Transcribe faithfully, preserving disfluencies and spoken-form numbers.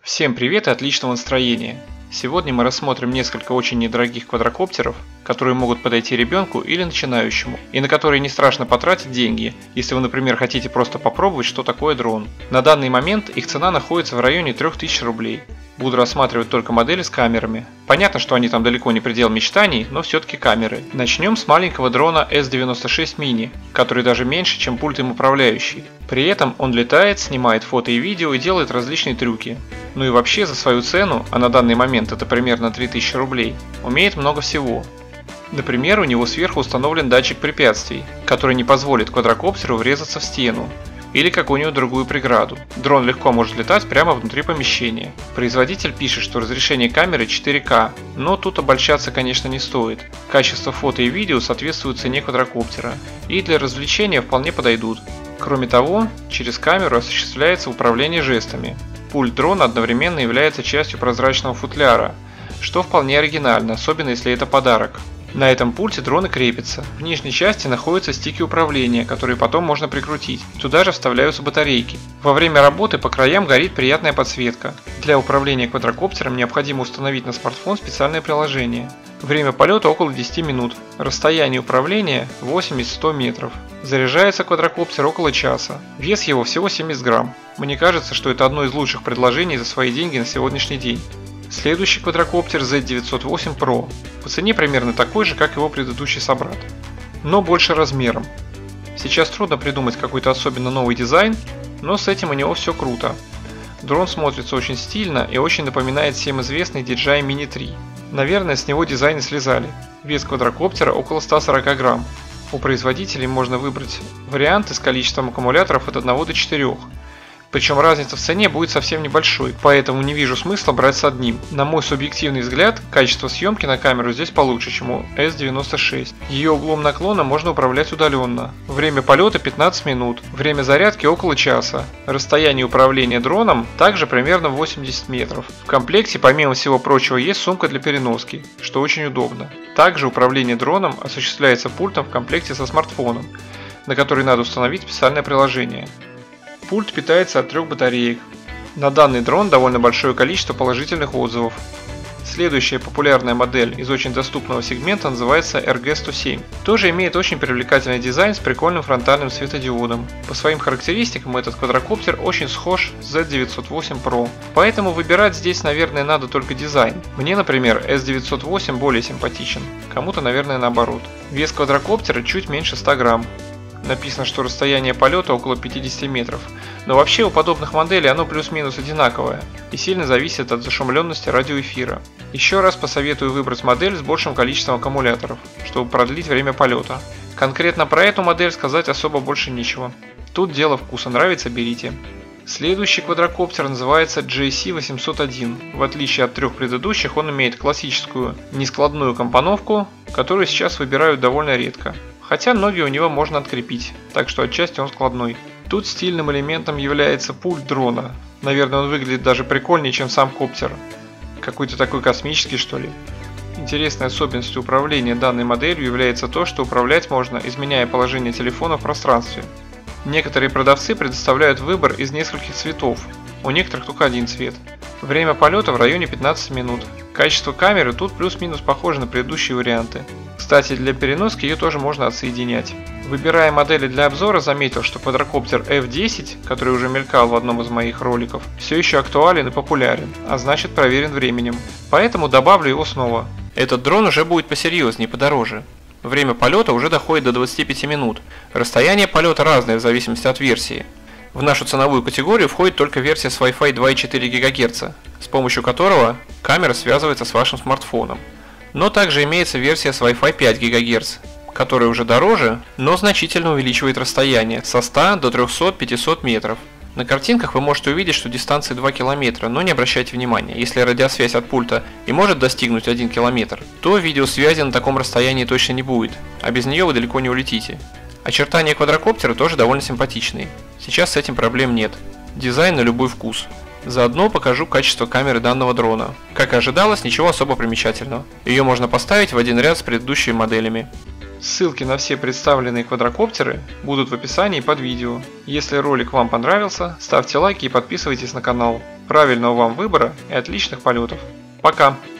Всем привет и отличного настроения! Сегодня мы рассмотрим несколько очень недорогих квадрокоптеров, которые могут подойти ребенку или начинающему, и на которые не страшно потратить деньги, если вы, например, хотите просто попробовать, что такое дрон. На данный момент их цена находится в районе трёх тысяч рублей. Буду рассматривать только модели с камерами. Понятно, что они там далеко не предел мечтаний, но все-таки камеры. Начнем с маленького дрона эс девяносто шесть мини, который даже меньше, чем пульт им управляющий. При этом он летает, снимает фото и видео и делает различные трюки. Ну и вообще за свою цену, а на данный момент это примерно три тысячи рублей, умеет много всего. Например, у него сверху установлен датчик препятствий, который не позволит квадрокоптеру врезаться в стену или какую-нибудь другую преграду. Дрон легко может летать прямо внутри помещения. Производитель пишет, что разрешение камеры четыре ка, но тут обольщаться, конечно, не стоит. Качество фото и видео соответствует цене квадрокоптера и для развлечения вполне подойдут. Кроме того, через камеру осуществляется управление жестами. Пульт дрона одновременно является частью прозрачного футляра, что вполне оригинально, особенно если это подарок. На этом пульте дрон и крепится. В нижней части находятся стики управления, которые потом можно прикрутить. Туда же вставляются батарейки. Во время работы по краям горит приятная подсветка. Для управления квадрокоптером необходимо установить на смартфон специальное приложение. Время полета около десяти минут. Расстояние управления восемьдесят-сто метров. Заряжается квадрокоптер около часа. Вес его всего семьдесят грамм. Мне кажется, что это одно из лучших предложений за свои деньги на сегодняшний день. Следующий квадрокоптер зет девятьсот восемь про. По цене примерно такой же, как его предыдущий собрат, но больше размером. Сейчас трудно придумать какой-то особенно новый дизайн, но с этим у него все круто. Дрон смотрится очень стильно и очень напоминает всем известный ди джей ай мини три. Наверное, с него дизайны слезали. Вес квадрокоптера около ста сорока грамм. У производителей можно выбрать варианты с количеством аккумуляторов от одного до четырёх. Причем разница в цене будет совсем небольшой, поэтому не вижу смысла брать с одним. На мой субъективный взгляд, качество съемки на камеру здесь получше, чем у эс девяносто шесть. Ее углом наклона можно управлять удаленно. Время полета пятнадцать минут, время зарядки около часа. Расстояние управления дроном также примерно восемьдесят метров. В комплекте, помимо всего прочего, есть сумка для переноски, что очень удобно. Также управление дроном осуществляется пультом в комплекте со смартфоном, на который надо установить специальное приложение. Пульт питается от трех батареек. На данный дрон довольно большое количество положительных отзывов. Следующая популярная модель из очень доступного сегмента называется эр джи сто семь. Тоже имеет очень привлекательный дизайн с прикольным фронтальным светодиодом. По своим характеристикам этот квадрокоптер очень схож с зет девятьсот восемь про. Поэтому выбирать здесь, наверное, надо только дизайн. Мне, например, эс девятьсот восемь более симпатичен. Кому-то, наверное, наоборот. Вес квадрокоптера чуть меньше ста грамм. Написано, что расстояние полета около пятидесяти метров, но вообще у подобных моделей оно плюс-минус одинаковое и сильно зависит от зашумленности радиоэфира. Еще раз посоветую выбрать модель с большим количеством аккумуляторов, чтобы продлить время полета. Конкретно про эту модель сказать особо больше нечего. Тут дело вкуса, нравится — берите. Следующий квадрокоптер называется джей си восемьсот один. В отличие от трех предыдущих, он имеет классическую нескладную компоновку, которую сейчас выбирают довольно редко. Хотя ноги у него можно открепить, так что отчасти он складной. Тут стильным элементом является пульт дрона. Наверное, он выглядит даже прикольнее, чем сам коптер. Какой-то такой космический, что ли. Интересной особенностью управления данной моделью является то, что управлять можно, изменяя положение телефона в пространстве. Некоторые продавцы предоставляют выбор из нескольких цветов, у некоторых только один цвет. Время полета в районе пятнадцати минут. Качество камеры тут плюс-минус похоже на предыдущие варианты. Кстати, для переноски ее тоже можно отсоединять. Выбирая модели для обзора, заметил, что квадрокоптер эф десять, который уже мелькал в одном из моих роликов, все еще актуален и популярен, а значит проверен временем. Поэтому добавлю его снова. Этот дрон уже будет посерьезнее, подороже. Время полета уже доходит до двадцати пяти минут. Расстояние полета разное в зависимости от версии. В нашу ценовую категорию входит только версия с Wi-Fi два и четыре гигагерца, с помощью которого камера связывается с вашим смартфоном. Но также имеется версия с Wi-Fi пять гигагерц, которая уже дороже, но значительно увеличивает расстояние со ста до трёхсот-пятисот метров. На картинках вы можете увидеть, что дистанция два километра, но не обращайте внимания. Если радиосвязь от пульта и может достигнуть один километр, то видеосвязи на таком расстоянии точно не будет, а без нее вы далеко не улетите. Очертания квадрокоптера тоже довольно симпатичные. Сейчас с этим проблем нет. Дизайн на любой вкус. Заодно покажу качество камеры данного дрона. Как и ожидалось, ничего особо примечательного. Ее можно поставить в один ряд с предыдущими моделями. Ссылки на все представленные квадрокоптеры будут в описании под видео. Если ролик вам понравился, ставьте лайки и подписывайтесь на канал. Правильного вам выбора и отличных полетов. Пока!